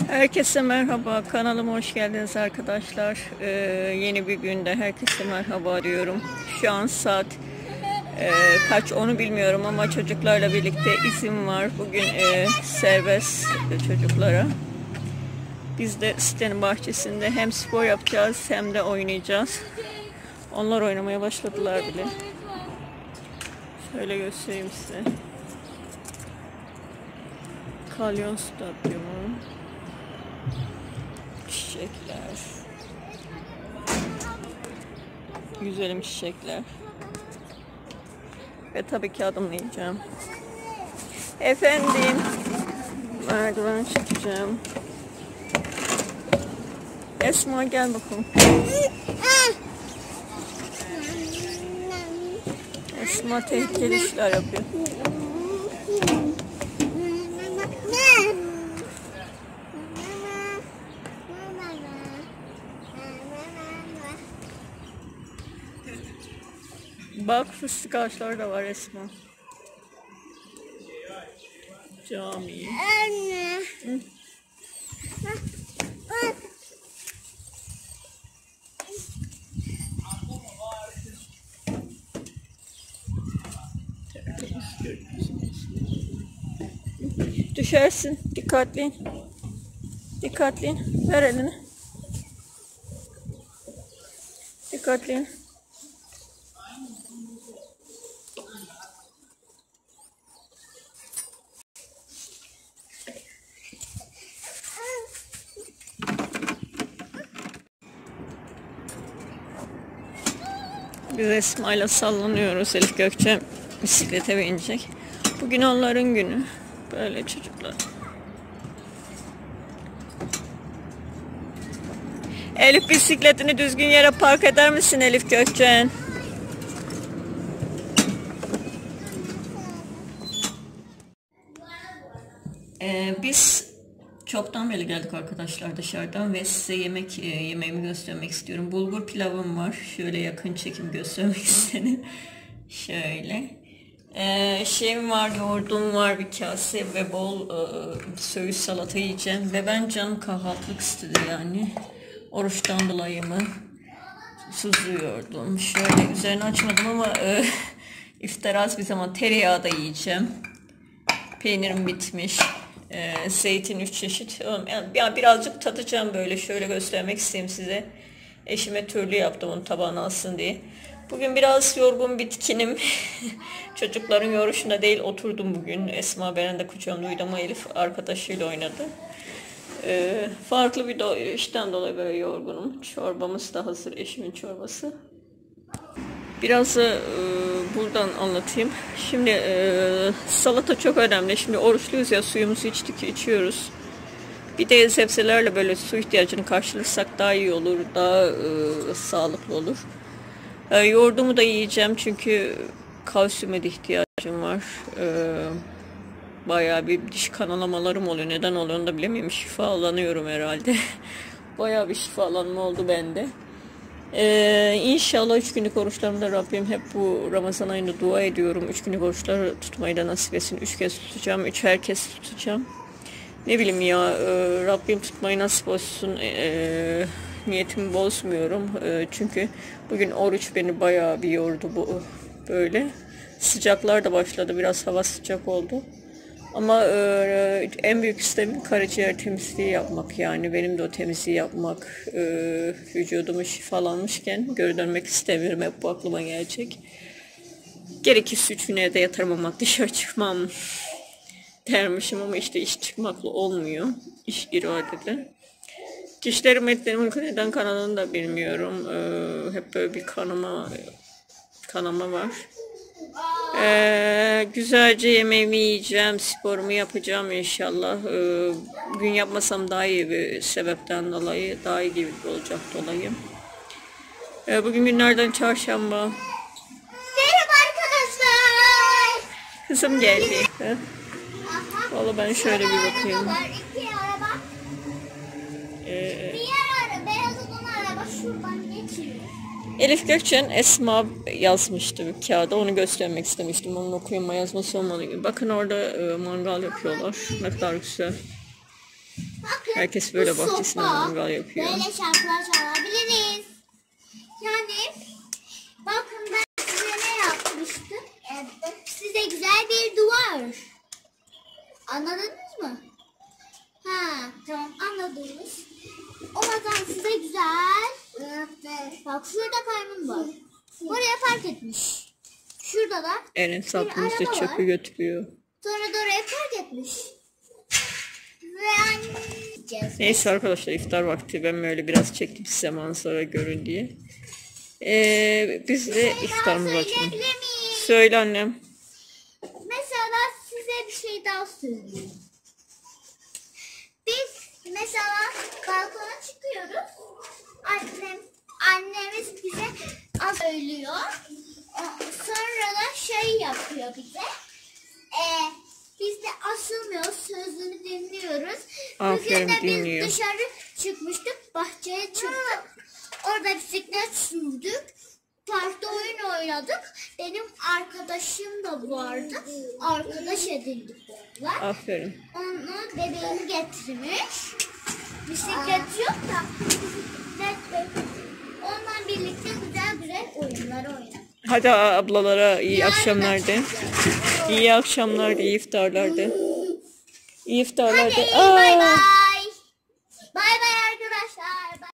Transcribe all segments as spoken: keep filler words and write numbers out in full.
Herkese merhaba, kanalıma hoş geldiniz arkadaşlar. Ee, yeni bir günde herkese merhaba diyorum. Şu an saat e, kaç onu bilmiyorum ama çocuklarla birlikte izin var. Bugün e, serbest çocuklara. Biz de sitenin bahçesinde hem spor yapacağız hem de oynayacağız. Onlar oynamaya başladılar bile. Şöyle göstereyim size. Kalyon stadyumu. Çiçekler. Güzelim çiçekler. Ve tabii ki adımlayacağım. Efendim. Merdiven çekeceğim. Esma gel bakalım. Esma tehlikeli işler yapıyor. Bak fıstık ağaçları da var Esma. Cami. Anne. Hı. Düşersin. Dikkatli. Dikkatli. Ver elini. Dikkatli. Biz Esma'yla sallanıyoruz. Elif Gökçe bisiklete binecek. Bugün onların günü. Böyle çocuklar. Elif bisikletini düzgün yere park eder misin Elif Gökçen? Ee, biz çoktan beri geldik arkadaşlar dışarıdan ve size yemek e, yemeğimi göstermek istiyorum. Bulgur pilavım var. Şöyle yakın çekim göstermek istedim. Şöyle. Ee, şeyim var, yoğurdum var bir kase ve bol e, söğüş salata yiyeceğim. Ve ben canım kahvaltılık istedi yani. Oruçtan dolayı mı? Sızlıyordum. Şöyle üzerine açmadım ama e, iftar az bir zaman tereyağı da yiyeceğim. Peynirim bitmiş. E, zeytin üç çeşit. Yani birazcık tadacağım böyle. Şöyle göstermek isteyeyim size. Eşime türlü yaptım onu tabağına alsın diye. Bugün biraz yorgun bitkinim. Çocukların yoruşunda değil oturdum bugün. Esma benim de kucağımda ama Elif arkadaşıyla oynadı. Ee, farklı bir do işten dolayı böyle yorgunum. Çorbamız da hazır, eşimin çorbası. Biraz da e, buradan anlatayım. Şimdi e, salata çok önemli. Şimdi oruçluyuz ya, suyumuzu içtik, içiyoruz. Bir de sebzelerle böyle su ihtiyacını karşılarsak daha iyi olur, daha e, sağlıklı olur. E, yoğurdumu da yiyeceğim çünkü kalsiyuma da ihtiyacım var. E, bayağı bir diş kanalamalarım oluyor. Neden oluyor onu da bilemiyorum. Şifalanıyorum herhalde. Bayağı bir şifalanma oldu bende. Ee, İnşallah üç günlük oruçlarımda Rabbim hep bu Ramazan ayında dua ediyorum. Üç günlük oruçları tutmayı da nasip etsin. Üç kez tutacağım. Üç herkes tutacağım. Ne bileyim ya e, Rabbim tutmayı nasip olsun. E, niyetimi bozmuyorum. E, çünkü bugün oruç beni bayağı bir yordu bu böyle. Sıcaklar da başladı. Biraz hava sıcak oldu. Ama e, en büyük istemim karaciğer temizliği yapmak, yani benim de o temizliği yapmak. E, vücudumu şifalanmışken geri dönmek istemiyorum, hep bu aklıma gelecek. Gerekirse üç gün evde yatarmamak, dışarı çıkmam dermişim ama işte iş çıkmakla olmuyor, iş iradede. Dişlerim etlerim neden kanadını da bilmiyorum, e, hep böyle bir kanama, kanama var. Ee, güzelce yemeğimi yiyeceğim, sporumu yapacağım inşallah. Ee, bugün yapmasam daha iyi bir sebepten dolayı, daha iyi gibi olacak dolayı. Ee, bugün günlerden çarşamba. Merhaba arkadaşlar. Kızım geldi. Vallahi ben şöyle bir bakayım. İki araba. Ee, Bir yer araba, beyaz olan araba şuradan geçiyor. Elif Gökçen Esma yazmıştı bir kağıda, onu göstermek istemiştim. Onun okuyma yazması olmalı gibi. Bakın orada e, mangal yapıyorlar. Ne kadar güzel. Bakın. Herkes böyle bu bahçesinde sopa, mangal yapıyor. böyle şarkılar çalabiliriz. Yani bakın ben size ne yapmıştım? Evet. Size güzel bir duvar. Anladınız mı? Ha tamam anladınız. O zaman size güzel. Evet. Bak şurada kaymun var. Buraya park etmiş. Şurada da Eren bir sapımızda araba çöpü var. götürüyor. Sonra da oraya park etmiş. Ve anne... Neyse arkadaşlar, iftar vakti. Ben böyle biraz çektim size manzara görün diye. Ee, biz de iftarımızı açalım. Söyleyebilir miyim? Söyle annem. Mesela size bir şey daha söyleyeyim. Biz mesela balkona çıkıyoruz. Annem, annemiz bize az söylüyor. Sonra da şey yapıyor bize. Ee, biz de asılmıyoruz, sözünü dinliyoruz. Aferin, Bugün de biz dinliyor. dışarı çıkmıştık, bahçeye çıktık. Orada bisiklet sürdük. Parkta oyun oynadık. Benim arkadaşım da vardı. Arkadaş edindik onlar. Aferin. Onu bebeğini getirmiş. Bisiklet yok da bisiklet onunla birlikte güzel güzel oyunlar oynadık. Hadi ablalara iyi Yarın akşamlar de. açacağız. İyi akşamlar de, iyi iftarlar de. İyi iftarlar Hadi de. bay Aa! bay. Bay bay arkadaşlar. Bay.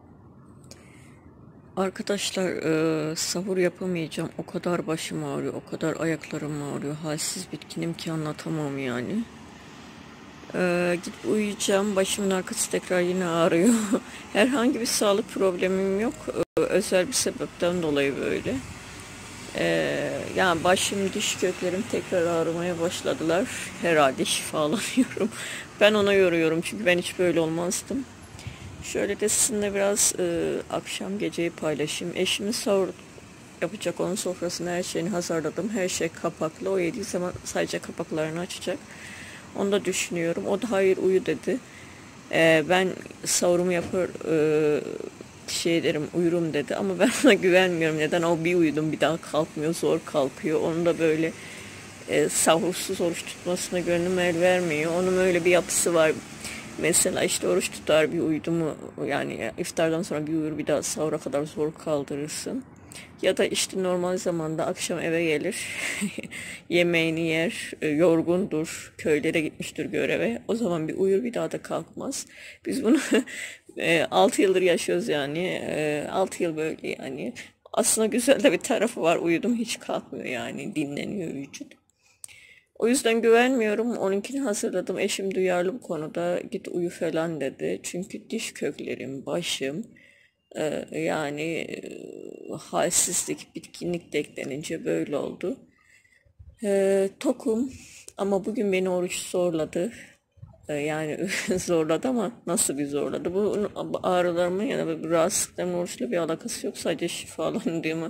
Arkadaşlar e, sahur yapamayacağım. O kadar başım ağrıyor, o kadar ayaklarım ağrıyor. Halsiz bitkinim ki anlatamam yani. E, gidip uyuyacağım. Başımın arkası tekrar yine ağrıyor. Herhangi bir sağlık problemim yok. E, özel bir sebepten dolayı böyle. E, yani başım, diş köklerim tekrar ağrımaya başladılar. Herhalde şifalanıyorum. Ben ona yoruyorum çünkü ben hiç böyle olmazdım. Şöyle de sizinle biraz e, akşam geceyi paylaşayım. Eşimin sahur yapacak, onun sofrasını, her şeyini hazırladım. Her şey kapaklı. O yediği zaman sadece kapaklarını açacak. Onu da düşünüyorum. O da hayır uyu dedi. E, ben sahurumu yapar e, şey derim, uyurum dedi. Ama ben ona güvenmiyorum. Neden? O bir uyudum bir daha kalkmıyor. Zor kalkıyor. Onu da böyle e, sahursuz oruç tutmasına gönlüm el vermiyor. Onun öyle bir yapısı var. Mesela işte oruç tutar bir uyudu mu, yani iftardan sonra bir uyur, bir daha sahura kadar zor kaldırırsın. Ya da işte normal zamanda akşam eve gelir, yemeğini yer, yorgundur, köylere gitmiştir göreve. O zaman bir uyur, bir daha da kalkmaz. Biz bunu altı yıldır yaşıyoruz yani. altı yıl böyle yani. Aslında güzel de bir tarafı var. Uyudum hiç kalkmıyor yani, dinleniyor vücut. O yüzden güvenmiyorum. Onunkini hazırladım. Eşim duyarlı bu konuda. Git uyu falan dedi. Çünkü diş köklerim, başım e, yani e, halsizlik, bitkinlik de eklenince böyle oldu. E, tokum ama bugün beni oruç zorladı. E, yani zorladı ama nasıl bir zorladı? Bu ağrılarımın ya da rahatsızlıklarımın oruçla bir alakası yok. Sadece şifalandığımı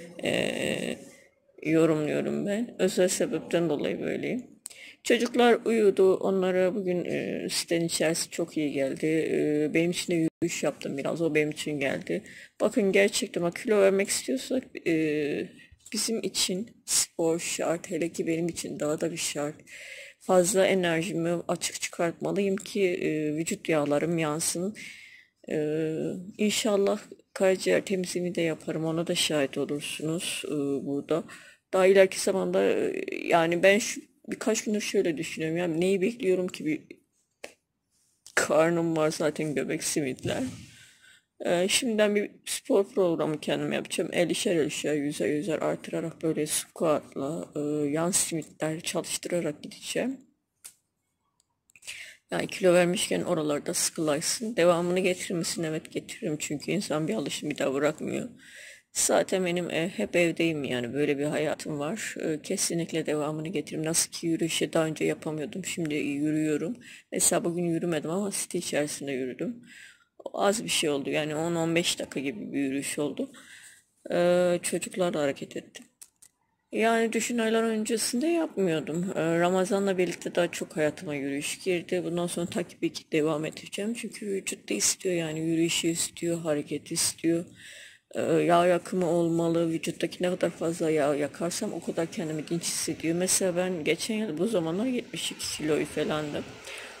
e, yorumluyorum ben. Özel sebepten dolayı böyleyim. Çocuklar uyudu. Onlara bugün e, sitenin içerisi çok iyi geldi. E, benim için de yürüyüş yaptım biraz. O benim için geldi. Bakın gerçekten ama kilo vermek istiyorsak e, bizim için spor şart. Hele ki benim için daha da bir şart. Fazla enerjimi açık çıkartmalıyım ki e, vücut yağlarım yansın. E, İnşallah karaciğer temizliğini de yaparım. Ona da şahit olursunuz e, burada. Daha ileriki zamanda e, yani ben şu birkaç gündür şöyle düşünüyorum. Yani neyi bekliyorum ki, bir karnım var zaten, göbek simitler. Ee, şimdiden bir spor programı kendime yapacağım. elişer elişer, yüzer yüzer artırarak böyle squatla, e, yan simitler çalıştırarak gideceğim. Yani kilo vermişken oralarda sıkılaysın. Devamını getirir misin? Evet getiririm. Çünkü insan bir alışım bir daha bırakmıyor. Zaten benim e, hep evdeyim yani, böyle bir hayatım var. E, kesinlikle devamını getiririm. Nasıl ki yürüyüşü daha önce yapamıyordum. Şimdi yürüyorum. Mesela bugün yürümedim ama site içerisinde yürüdüm. O az bir şey oldu. Yani on on beş dakika gibi bir yürüyüş oldu. E, çocuklarla hareket ettim. Yani düşün, aylar öncesinde yapmıyordum. Ee, Ramazan'la birlikte daha çok hayatıma yürüyüş girdi. Bundan sonra takibi ki devam edeceğim. Çünkü vücut da istiyor yani, yürüyüşü istiyor, hareket istiyor. Ee, yağ yakımı olmalı. Vücuttaki ne kadar fazla yağ yakarsam o kadar kendimi dinç hissediyor. Mesela ben geçen yıl bu zamanlar yetmiş iki kiloyu falandım.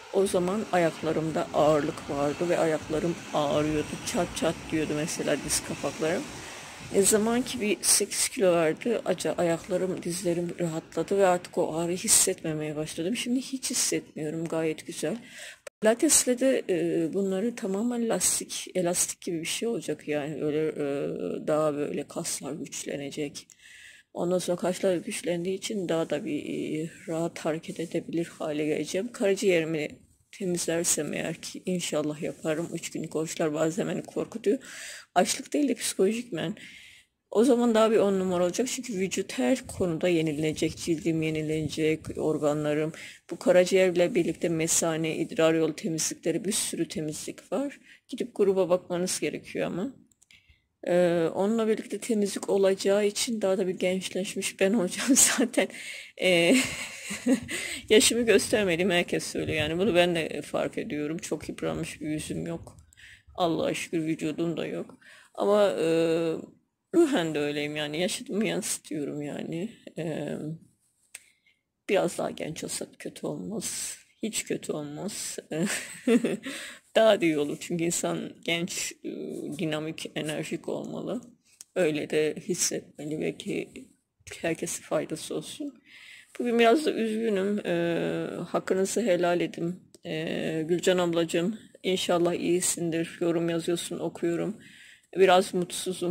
O zaman ayaklarımda ağırlık vardı ve ayaklarım ağrıyordu. Çat çat diyordu mesela diz kapaklarım. Ne zaman ki bir sekiz kilo verdi, aca ayaklarım, dizlerim rahatladı ve artık o ağrıyı hissetmemeye başladım. Şimdi hiç hissetmiyorum, gayet güzel. Pilates'le de e, bunları tamamen lastik, elastik gibi bir şey olacak yani öyle e, daha böyle kaslar güçlenecek. Ondan sonra kaslar güçlendiği için daha da bir e, rahat hareket edebilir hale geleceğim. Karaciğerimi temizlersem eğer ki inşallah yaparım. Üç günlük oruçlar bazen beni korkutuyor. Açlık değil de psikolojik men. O zaman daha bir on numara olacak çünkü vücut her konuda yenilenecek, cildim yenilenecek, organlarım. Bu karaciğerle birlikte mesane, idrar yolu temizlikleri bir sürü temizlik var. Gidip gruba bakmanız gerekiyor ama. Ee, onunla birlikte temizlik olacağı için daha da bir gençleşmiş ben olacağım zaten. Ee, yaşımı göstermediğimi herkes söylüyor yani bunu ben de fark ediyorum. Çok yıpranmış bir yüzüm yok. Allah'a şükür vücudum da yok. Ama e, ruhen de öyleyim yani yaşadığımı yansıtıyorum yani. Ee, biraz daha genç olsak kötü olmaz. Hiç kötü olmaz. Daha da iyi olur çünkü insan genç, e, dinamik, enerjik olmalı. Öyle de hissetmeli ve ki herkese faydası olsun. Bugün biraz da üzgünüm. Ee, hakkınızı helal edin. Ee, Gülcan ablacığım inşallah iyisindir. Yorum yazıyorsun okuyorum. Biraz mutsuzum.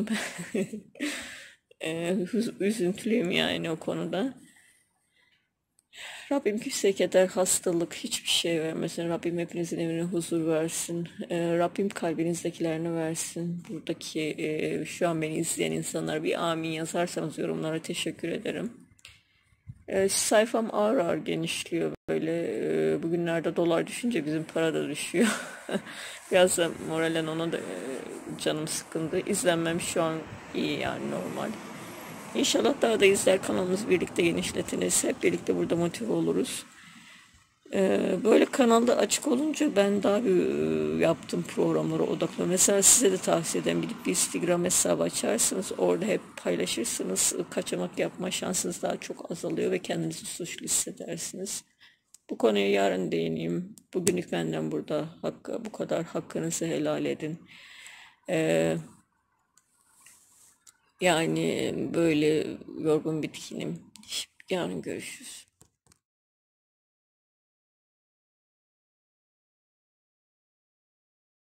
Ee, hüz- üzüntülüyüm yani o konuda. Rabbim kimseye keder, hastalık, hiçbir şey vermesin. Rabbim hepinizin evine huzur versin. Ee, Rabbim kalbinizdekilerini versin. Buradaki e, şu an beni izleyen insanlar bir amin yazarsanız yorumlara teşekkür ederim. Ee, sayfam ağır ağır genişliyor böyle. Ee, bugünlerde dolar düşünce bizim para da düşüyor. Biraz da moralen ona da e, canım sıkındı. İzlenmem şu an iyi yani normal. İnşallah daha da izler kanalımızı birlikte genişletiniz. Hep birlikte burada motive oluruz. Ee, böyle kanalda açık olunca ben daha bir e, yaptığım programlara odaklanıyorum. Mesela size de tavsiye ederim. Gidip bir Instagram hesabı açarsınız. Orada hep paylaşırsınız. Kaçamak yapma şansınız daha çok azalıyor ve kendinizi suçlu hissedersiniz. Bu konuya yarın değineyim. Bugünlük benden burada. Hakkı, bu kadar hakkınızı helal edin. Ee, yani böyle yorgun bitkinim. Yarın görüşürüz.